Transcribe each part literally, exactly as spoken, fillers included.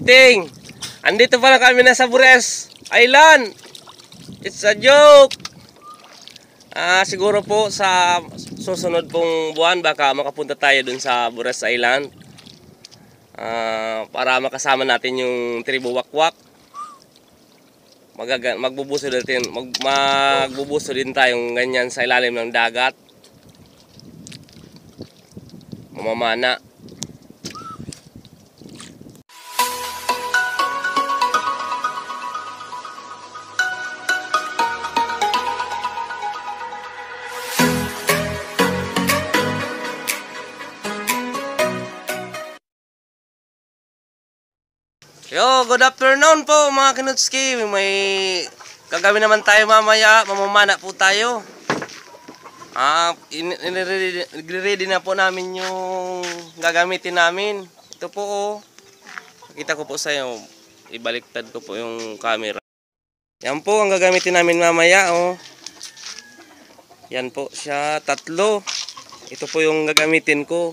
titing. Andito pala kami na sa Bures Island. It's a joke. Ah, siguro po sa susunod pong buwan baka makapunta tayo dun sa Bures Island. Ah, para makasama natin yung tribo wakwak. Magaga magbubuso din, mag magbubuso din tayong ganyan sa ilalim ng dagat. Mamamana. Yo, good afternoon po mga kinutski. May gagawin naman tayo mamaya. Mamamana po tayo. Ah, i-ready na po namin yung gagamitin namin. Ito po oh. Nakita ko po sa iyo. Ibaliktad ko po yung camera. Yan po ang gagamitin namin mamaya oh. Yan po siya, tatlo. Ito po yung gagamitin ko.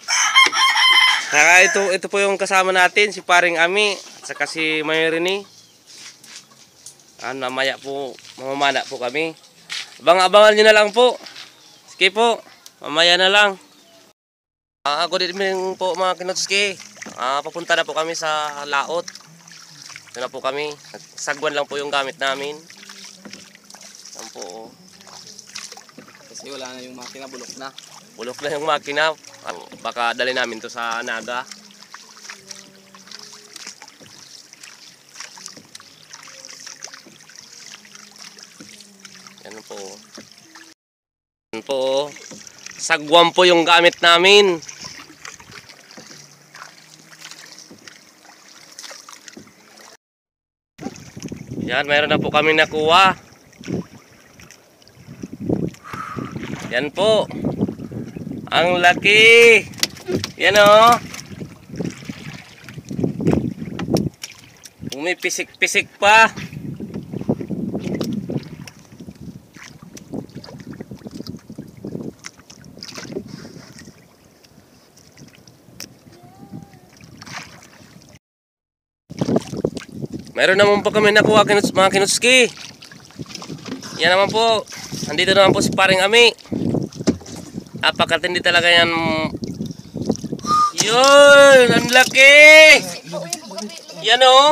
Saka ito, ito po yung kasama natin, si Paring Ami at saka si Mayrini. Ah, mamaya po, mamamana po kami. Abang-abangan nyo na lang po. Sige po, mamaya na lang. Ah, good evening po mga kinutski. Ah, papunta na po kami sa laot. Ito na po kami. Sagwan lang po yung gamit namin. Yan po oh. Kasi wala na yung makina, bulok na. Bulok na yung makina. Baka dali namin to sa Naga. Yan po. Yan po. Sagwan po yung gamit namin. Yan, mayroon na po kami nakuha. Yan po. Ang laki. Yan o. Umipisik-pisik pa. Meron naman po kami nakuha mga kinutski. Yan naman po. Andito naman po si Paring Ami. Napakatindi talaga yan. Yun, ang laki. Yan o.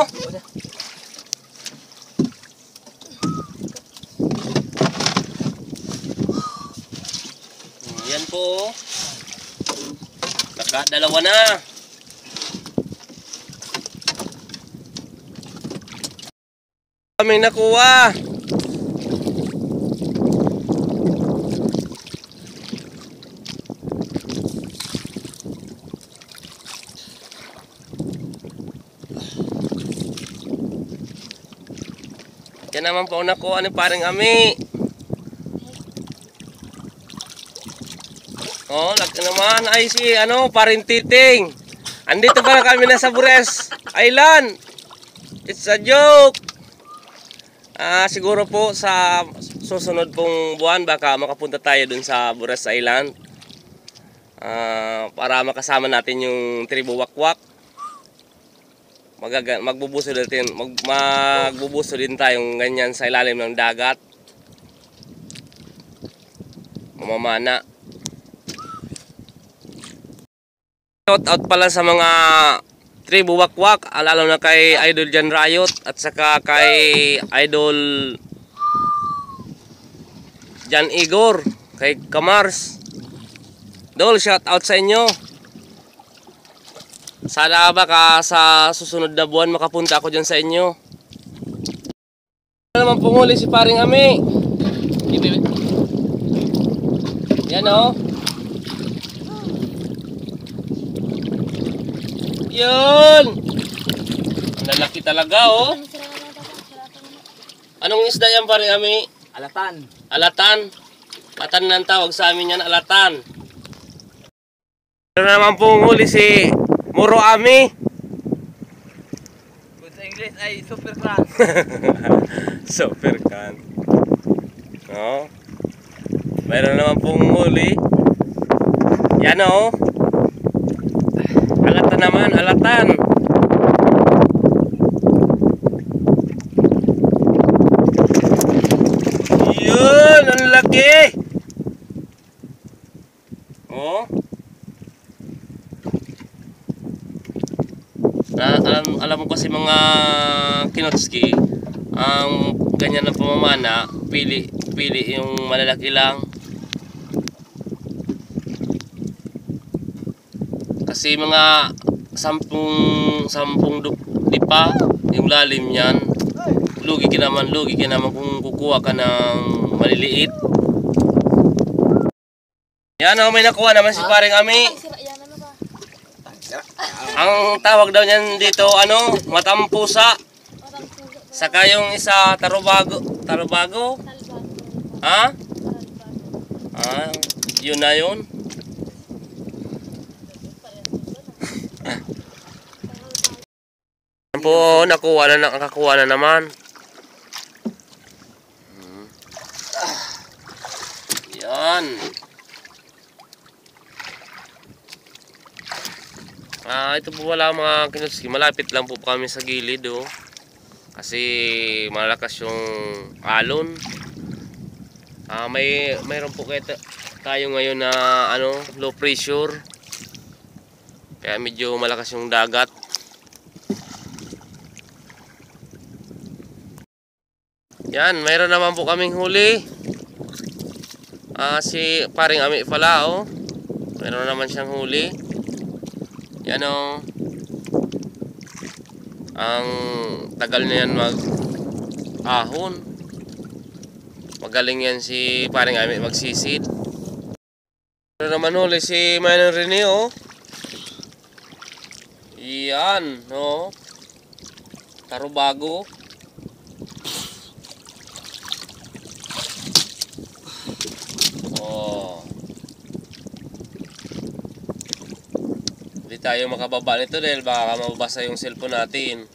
Yan po. Nakadalawa na. Kami nakuha. Yan naman po nakuha ni Paring Ami. Oh, laki naman. Ay si ano, Paring Titing. Andito pala kami na sa Bures Island. It's a joke. Ah, siguro po sa susunod pong buwan baka makapunta tayo dun sa Bures Island. Ah, para makasama natin yung tribo wakwak. Magaga magbubuso din, mag magbubuso din tayong ganyan sa ilalim ng dagat. Mamamana. Shout out pala sa mga tribo wakwak, lalo na kay Idol Jan Riot at saka kay Idol Jan Igor, kay Kamars. Dol, shout out sa inyo. Sana baka sa susunod na buwan makapunta ako dyan sa inyo. Ano naman pumuli si Paring Ami. Yan o. Yun. Lalaki talaga o. Anong isda yan Paring Ami? Alatan. Alatan. Alatan ng tawag sa amin yan, alatan. Ano naman pumuli si Muro Ami. Good sa English ay super can. Super can. No? Mayroon naman pong muli. Yan o. Alatan naman, alatan. Na, alam, alam mo kasi mga kinotski, ang ganyan na pamamana, pili, pili yung malalaki lang. Kasi mga sampung, sampung dipa, yung lalim yan, lugi ka naman, lugi ka naman kung kukuha ka ng maliliit. Yan o, may nakuha naman si paring Ami. Ang tawag daw niyan dito, ano, matampusa. Saka yung isa, tarubago. Tarubago? Ha? Ah, yun na yun. Yan po, nakuha na, nakakuha na naman. Yan. Ah, ito po wala mga kinotski. Malapit lang po kami sa gilid, oh. Kasi malakas yung alon. Ah, may mayroon po kayo tayo ngayon na ano, low pressure. Kaya medyo malakas yung dagat. Yan, mayroon naman po kaming huli. Ah, si paring Ami pala, oh. Mayroon naman siyang huli. Yan o. Ang tagal na yan mag ahon. Magaling yan si paring Ami magsisid. Ano naman huli si Manong Rene, o. Yan, no. Tarubago. Oh. Hindi tayo makababa nito dahil baka mababasa yung cellphone natin.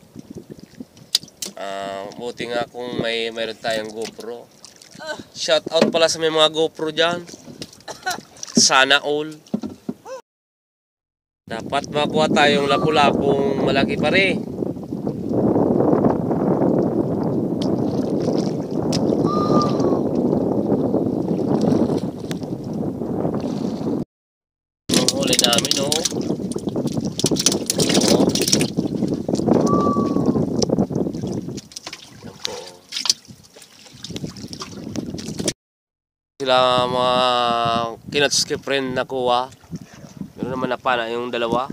Uh, buti nga kung may mayroon tayong GoPro. Shout out pala sa may mga GoPro dyan. Sana all. Dapat makuha tayong lapu-lapong malaki pare. Ang huli namin, oh. Sila mga kinotski friend na kuha. Meron naman napana yung dalawa.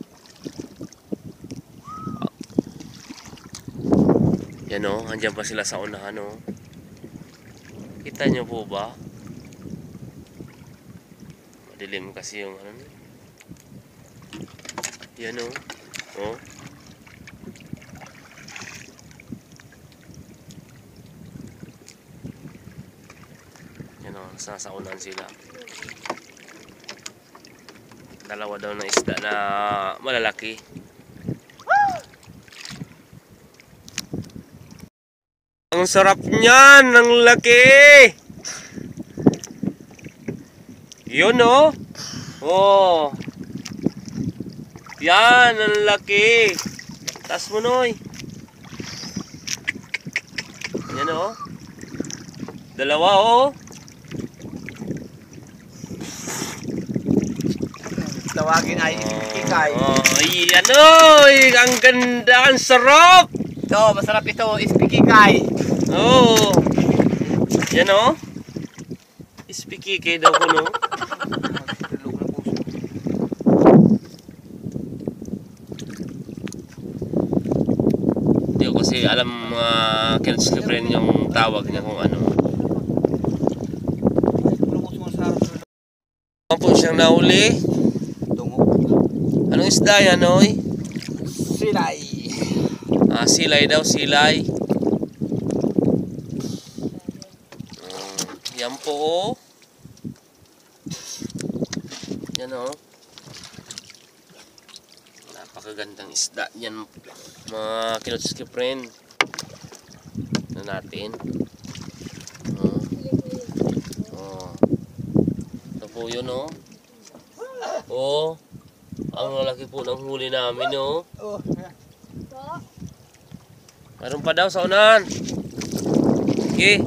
Yan o, andyan pa sila sa unahan o. Kita nyo po ba? Madilim kasi yung ano. Yan o. O. Nasa unahan sila. Dalawa daw na isda na malalaki. Ang sarap niyan, ang laki. Yun, oh. Oh. Yan, ang laki. Tas mo, Noy. Yan, oh. Dalawa, oh. Tawagin ay ispikikay. Oh, yan oy, ang ganda, ang sarap. Ito, masarap ito, ispikikay. Oh. Yan oh. Ispikikay daw ko, no. Hindi ko kasi alam mga uh, kinotski friend yung tawag niya kung ano. Ano po siyang nahuli? Anong isda yan, oy? Silay. Ah, silay daw, silay. Um, yan po, oh. Yan, oh. Napakagandang isda. Yan, mga kinotski friend. Ano natin? Oh. Oh. Ito po yun, oh. Oh. Ang lalaki po ng huli namin, no? Oh. Meron pa daw sa unahan. Okay.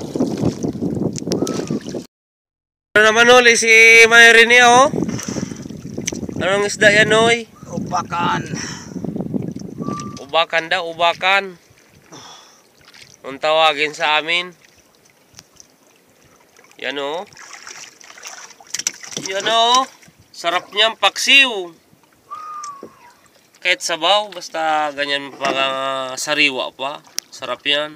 Ano naman huli si Mayrin niya, oh? Anong isda yan, Noy? Upakan. Ubakan daw, ubakan. Ang tawagin sa amin. Yan o. Yan o. Sarap niyang paksiw. Kahit sabaw, basta ganyan pa uh, sariwa pa. Sarap yan.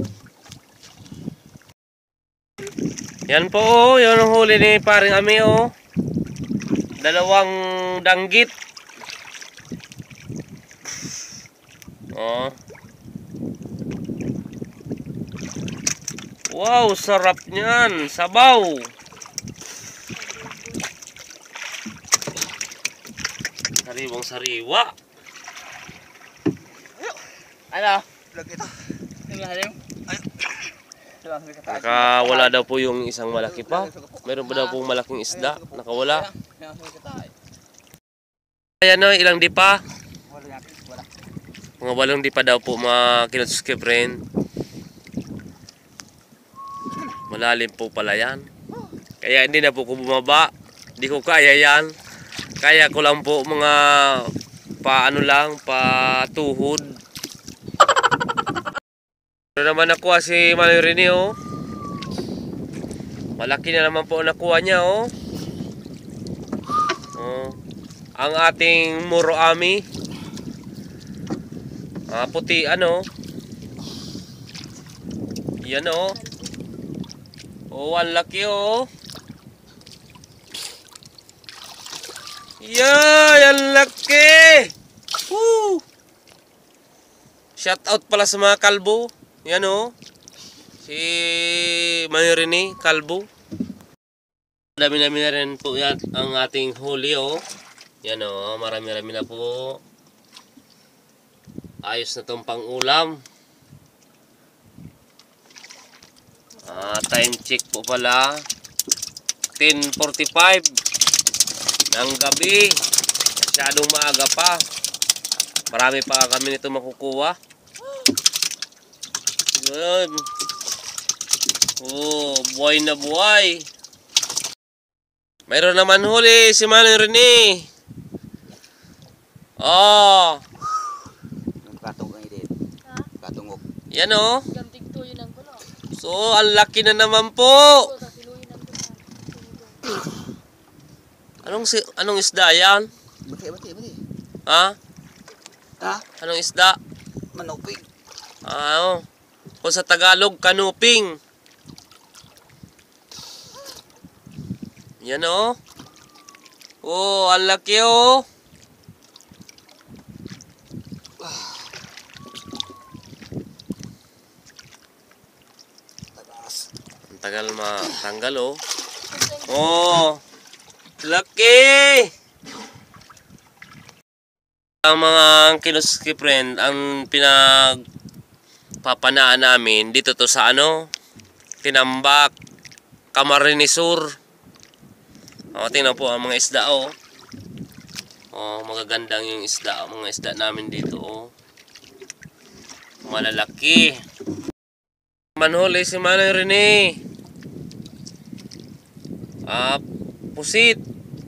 Yan po o. Yan ang huli ni paring Ami o. Dalawang danggit. Oh. Wow, sarap niyan. Sabaw. Sariwang sariwa. Ano? Vlog ito. Yung lalim? Ay. Nakawala daw po yung isang malaki pa. Meron pa daw pong malaking isda. Nakawala. Ayan o, ilang di pa. Wala natin. Wala. Mga walong di pa daw po mga kinutskip rin. Malalim po pala yan. Kaya hindi na po ko bumaba. Hindi ko kaya yan. Kaya ko lang po mga paano lang, patuhod. Ano naman nakuha si Manoy Rene oh. Malaki na naman po nakuha niya oh. Oh. Ang ating Muro Ami. Ah, puti ano. Yan oh. Oh, ang laki oh. Yay, ang laki. Woo! Shout out pala sa mga kalbo. Yan oh. Si Manoy Rene, kalbo. Dami-dami na rin po yan ang ating huli oh. Yan oh, marami-rami na po. Ayos na tong pang-ulam. Ah, time check po pala. ten forty-five ng gabi. Masyadong maaga pa. Marami pa kami nito makukuha. Good. Oh, buhay na buhay. Mayroon naman huli si Manoy Rene. Oh. Yung katong ang edit. Ha? Katungok. Yan oh. Gantig to yun ang gulo. So, ang laki na naman po. So, sa siluhin ang gulo. Anong si anong isda yan? Bati, bati, bati. Ha? Ha? Anong isda? Manupig. Ah, oh. Kung sa Tagalog, kanuping. Yan oh. Oh, ang laki oh. Tagas. Ang tagal matanggal oh. Oh, laki. Ang mga kinuski friend, ang pinagpapanaan namin dito to sa ano, Tinambak, Camarines Sur. O, tingnan po ang mga isda oh. Oh, magagandang yung isda, mga isda namin dito oh. Malalaki. Manhuli si Manoy Rene. Ah, pusit.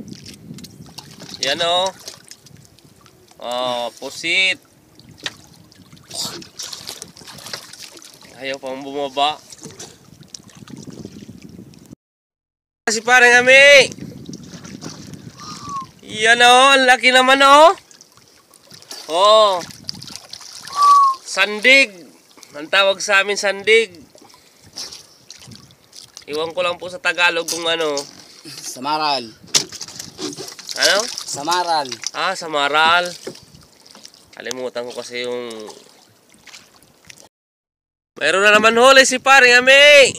Yan oh. Oh, pusit. Ayaw pang bumaba. Si parang Ami. Yan oh, ang laki naman oh. Oh. Sandig. Ang tawag sa amin sandig. Iwan ko lang po sa Tagalog kung ano. Samaral. Ano? Samaral. Ah, samaral. Kalimutan ko kasi yung... Mayroon na naman huli si paring Ami.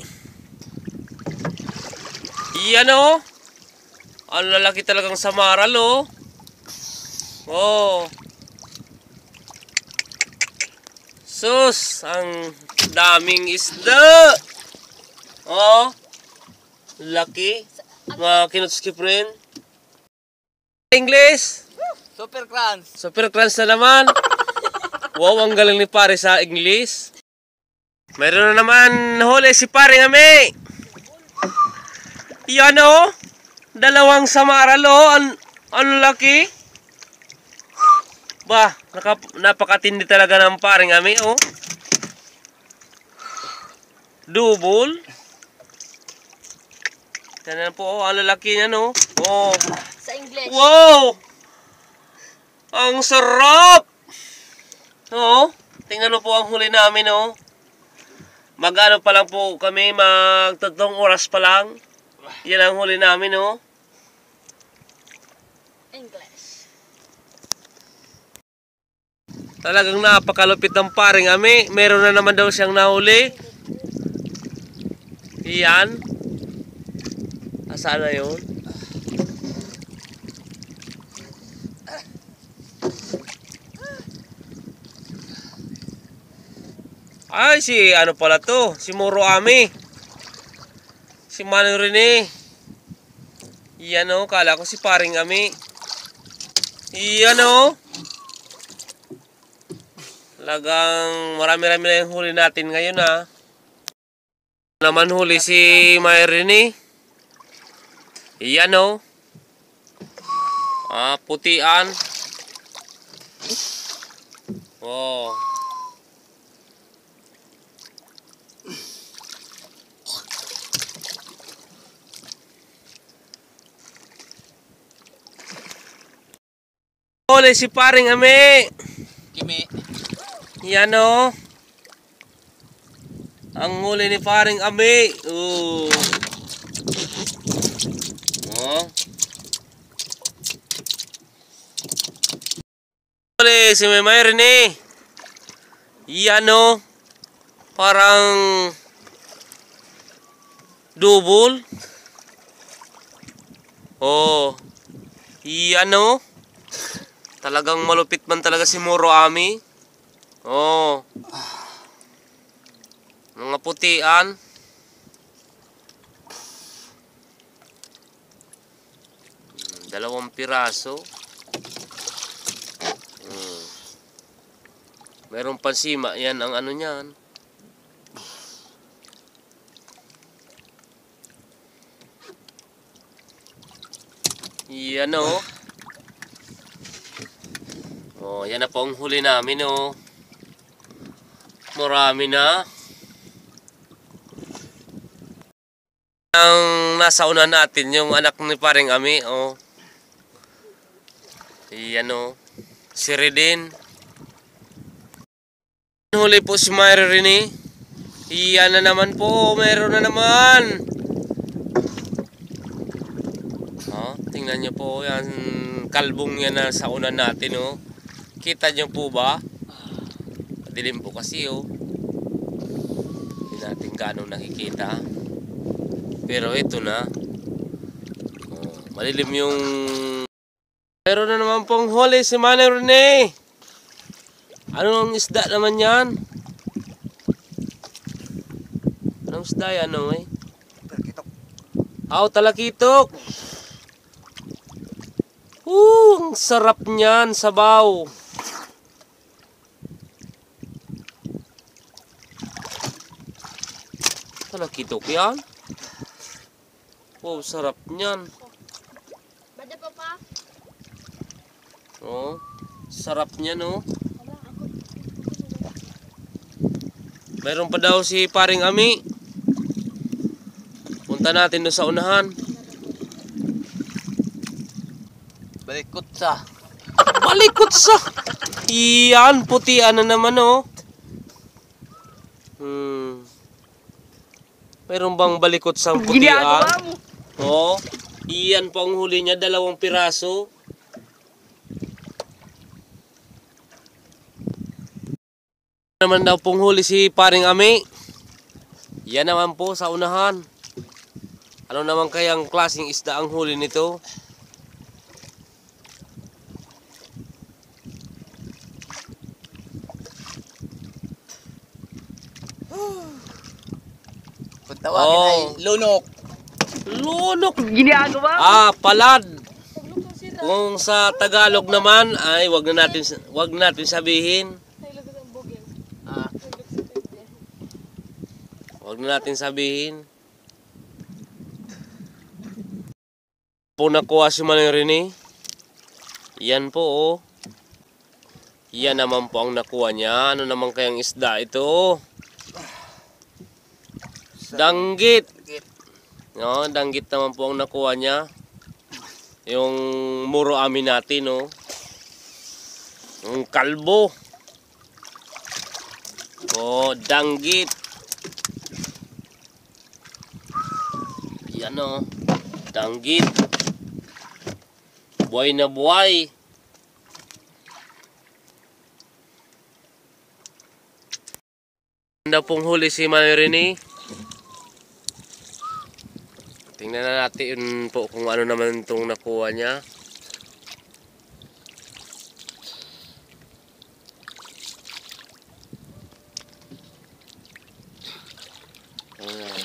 Yan oh. Ang lalaki talagang samaral oh. Oh. Sus, ang daming isda. Oh. Laki. Mga kinutski friend. English. Super crunch. Super crunch na naman. Wow, ang galing ni pare sa English. Mayroon na naman huli si paring Ami. Yan oh. Dalawang samaral oh. Ang, ang laki. Bah, naka, napakatindi talaga ng paring ami, oh. Double. Yan po, oh, ang lalaki niya, no? Oh. Sa English. Wow! Ang sarap! Oo. Tingnan mo po ang huli namin, oh. Mag-ano pa lang po kami, mag-tatlong oras pa lang. Yan ang huli namin, oh. English. Talagang napakalupit ng paring ami. Meron na naman daw siyang nahuli. Yan. Asaan na yun? Ay, si ano pala to? Si Moro Ami. Si Manong Rene. Yan o, kala ko si paring Ami. Yan o. Talagang marami-rami na yung huli natin ngayon ha. Naman huli si May Rene. Yan o. Ah, putian. Oh. Huli si paring Ami. Kimi. Yan o. Ang huli ni paring Ami. Oh. Oh. Huli si May Rene. Yan o. Parang double. Oh. Yan o. Talagang malupit man talaga si Moro Ami. Oh. Mga putian. Dalawang piraso. Hmm. Meron pansima. Yan ang ano niyan. Yan o. Oh, yan na po ang huli namin, oh. Marami na. Ang nasa una natin, yung anak ni paring Ami, oh. Yan, oh. Si Redin. Huli po si Mayra Rene. Yan na naman po, meron na naman. Oh, tingnan niyo po, yan, kalbong yan na sa una natin, oh. Kita nyo po ba? Madilim po kasi oh. Hindi natin gano'ng nakikita. Pero ito na. Oh, madilim yung... Pero na naman pong huli si Manong Rene. Anong isda naman yan? Anong isda yan oh eh? Talakitok. Aw, talakitok. Uh, ang sarap niyan, sabaw. Talakitok yan. Oh, sarap niyan. Bada pa pa? Oh, sarap niyan oh. Mayroon pa daw si paring Ami. Punta natin doon sa unahan. Balikot sa. Balikot sa. Iyan, putian na naman oh. Hmm. Mayroon bang balikot sa putian? Oh, iyan po ang huli niya, dalawang piraso. Naman daw pong huli si paring Ami. Yan naman po sa unahan. Ano naman kayang klaseng isda ang huli nito? Kung tawagin Oh. ay lunok. Lunok. Ginagawa? Ah, palad. Taglog ng sira. Kung sa Tagalog naman ay wag na natin wag natin sabihin. Taglog ng bugil. Ah, Taglog sa bugil. Wag na natin sabihin. Po nakuha si Manong Rene. Yan po oh. Yan naman po ang nakuha niya. Ano naman kayang isda ito? Danggit. No, danggit naman po ang nakuha niya. Yung muro amin natin, no. Yung kalbo. Oh, danggit. Yan, no. Danggit. Buhay na buhay. Ganda pong huli si Manoy Rene. Tingnan na natin po kung ano naman itong nakuha niya. Ayan.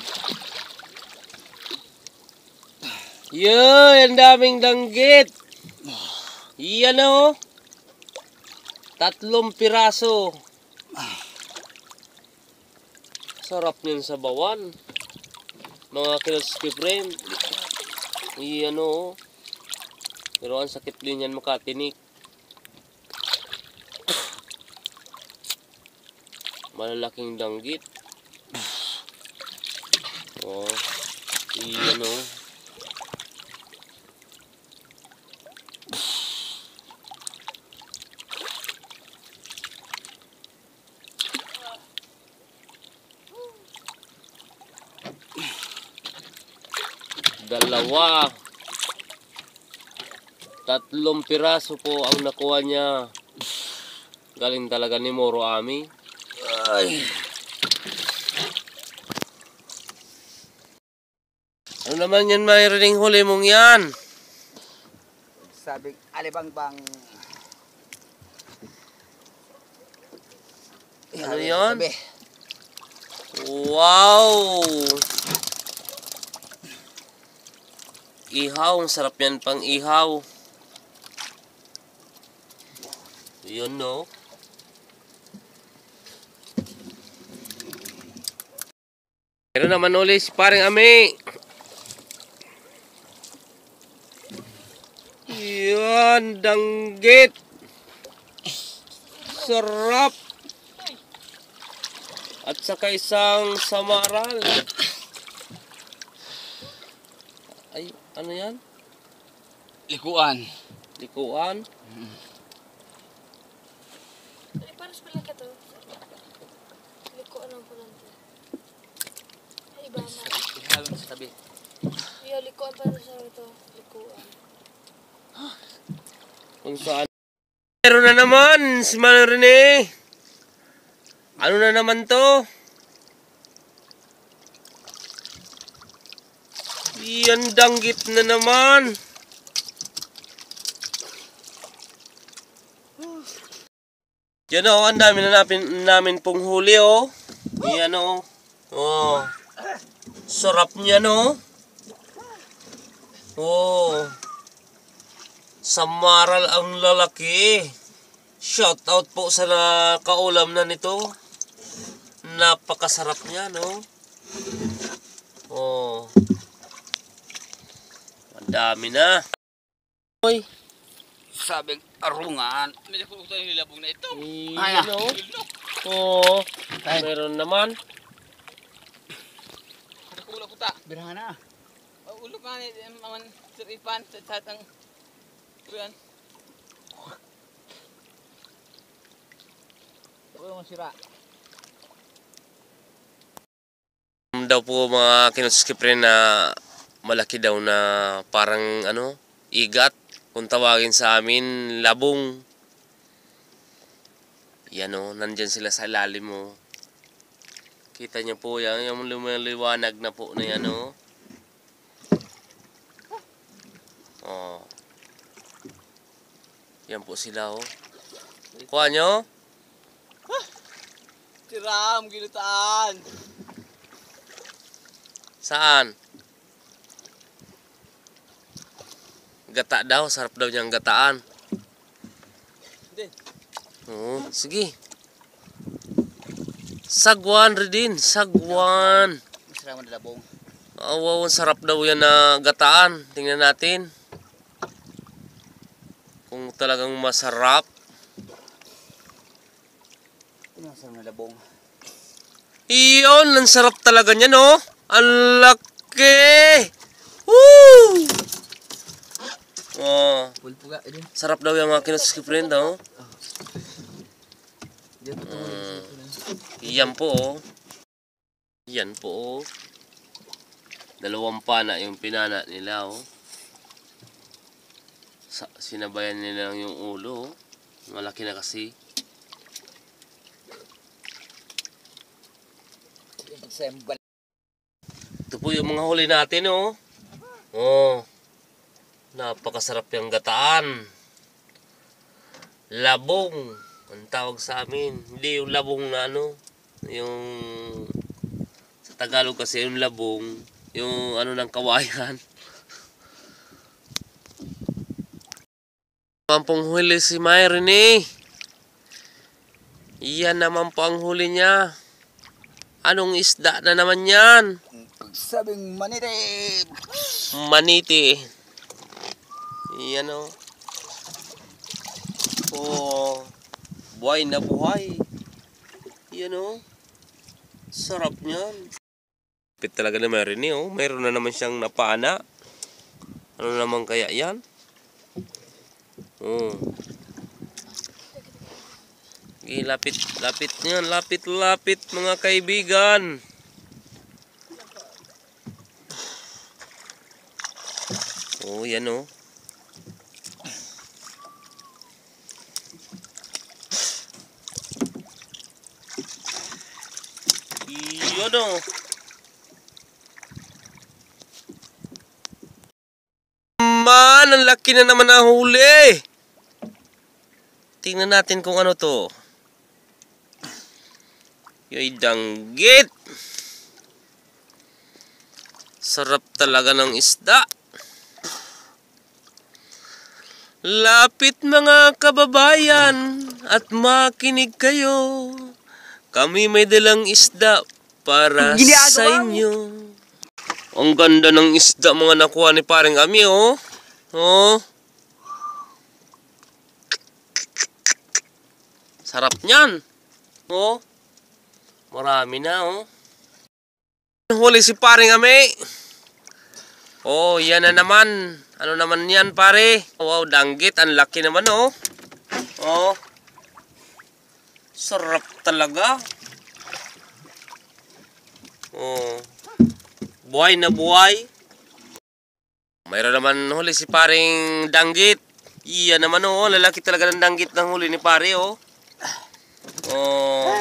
Yun, ang daming danggit. Yan o. Tatlong piraso. Sarap niyan sa bawan. Mga kinotski friend. Iyan o. Pero ang sakit din yan makatinik. Malalaking danggit. Oh. Iyan o. Dalawa. Tatlong piraso po ang nakuha niya. Galing talaga ni Moro Ami. Ay. Ano naman yan, mayroong huli mong yan? Sabi, alibang-bang. Ano yan? Wow! Ihaw, ang sarap yan pang ihaw. Yun, no? Pero naman ulit si paring Ami. Yan, danggit. Sarap. At saka isang samaral. Ay, ano yan? Likuan. Likuan. Ay, paras pala ka to. Liko ano po lang to. Ay, iba na. Ihalong sa tabi. Yo, likoan para sa ito. Likoan. Kung saan. Meron na naman si Manoy Rene. Ano na naman to? Yan, danggit na naman. Yan o, ang dami na namin, namin pong huli o. Yan o. Oh. Sarap niya no. Oh. Samaral ang lalaki. Shout out po sa nakaulam na nito. Napakasarap niya no. Oh. Ang dami na. Oy. Sabi, arungan. Medyo ko ito yung nilabog na ito. Ay, Ano? Oo. Meron naman. Nakulo ko ta. Birahan na. Ulo ka ni mga siripan sa tatang. Yan. Ito yung sira. Daw po mga kinutskip rin na malaki daw na parang ano, igat. Kung tawagin sa amin, labong. Yan o, nandyan sila sa ilalim mo. Kita niyo po yan, yung lumiliwanag na po na yan o. Oh. Yan po sila o. Kuha nyo? Tiram, gilutaan. Saan? Gata daw, sarap daw niyang gataan. Hindi. Oo, sige. Sagwan rin, sagwan. Masarap ang dalabong. Oh, wow, sarap daw yan na gataan. Tingnan natin. Kung talagang masarap. Ito yung sarap na labong. Iyon, ang sarap talaga niya, no? Ang laki! Woo! Oh, Pulpuga, ini. sarap daw yung mga Kinootsuki friend, oh. Dia tuh Mm. Yan po, oh. Yan po, oh. Dalawang pana yung pinana nila, oh. Sa sinabayan nila lang yung ulo, oh. Malaki na kasi. sembal. Ito po yung mga huli natin, oh. Oh. Napakasarap yung gataan. Labong. Ang tawag sa amin. Hindi yung labong na ano. Yung... Sa Tagalog kasi yung labong. Yung ano ng kawayan. Naman pong huli si Myron, eh. Iyan naman po ang huli niya. Anong isda na naman yan? Sabing manite. Maniti. Iyan, oh. Oh. Buhay na buhay. Iyan, oh. Sarap niyan. Pit talaga na Myron, eh, oh. Mayroon na naman siyang napana. Ano naman kaya yan? Oh. Okay, lapit, lapit niyan, lapit, lapit mga kaibigan. Oh, yan, oh. Yun, oh. Man, ang laki na naman ang huli. Tingnan natin kung ano to. Yung danggit. Sarap talaga ng isda. Lapit mga kababayan at makinig kayo. Kami may dalang isda para sa inyo. Ang ganda ng isda mga nakuha ni paring Ami, oh. Oh. Sarap niyan. Oh. Marami na, oh. Huli si paring Ami. Oh, yan na naman. Ano naman yan, pare? Wow, danggit. Ang laki naman, oh. Oh. Sarap talaga. Oh. Buhay na buhay. Mayroon naman huli si paring danggit. Iyan naman, oh. Lalaki talaga ng danggit ng huli ni pare, oh. Oh.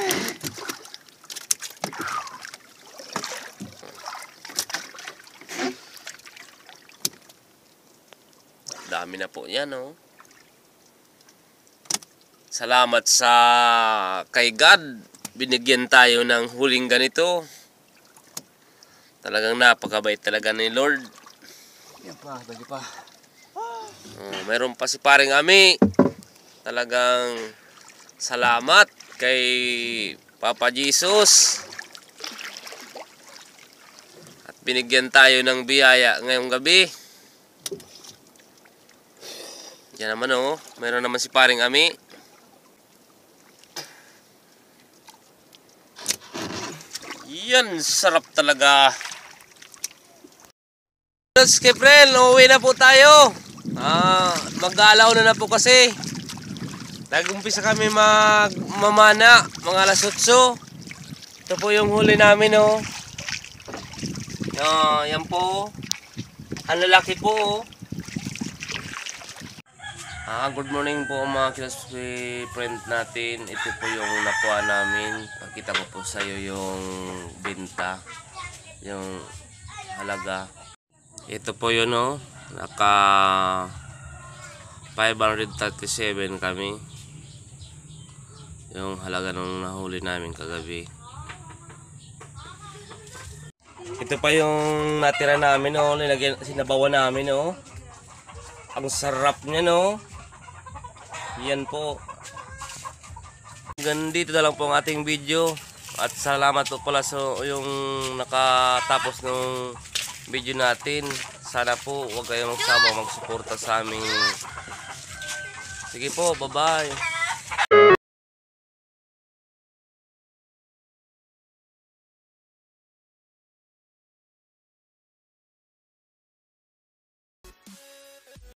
Dami na po yan, oh. Salamat sa kay God. Binigyan tayo ng huling ganito. Talagang napakabait talaga ni Lord. Yan pa, bagi pa. Oh, mayroon pa si paring Ami. Talagang salamat kay Papa Jesus. At binigyan tayo ng biyaya ngayong gabi. Yan naman, oh. Mayroon naman si paring Ami. Yan, sarap talaga. Keprel, uuwi na po tayo. Ah, mag-aalaw na na po kasi. Nag-umpisa kami magmamana, mga alas otso. Ito po yung huli namin, oh. Ah, yan po. Ang lalaki po, oh. Ah, good morning po mga Kinootsuki friend natin. Ito po yung nakuha namin. Pakita ko po sa iyo yung benta, yung halaga. Ito po yun, oh. Naka five hundred thirty-seven kami. Yung halaga nung nahuli namin kagabi. Ito pa yung natira namin, oh. Nilagyan, sinabawan namin, oh. Ang sarap niya, no? Yan po. Ganito na lang po ang ating video. At salamat po pala sa yung nakatapos ng video natin. Sana po huwag kayong magsama magsuporta sa aming. Sige po, bye bye.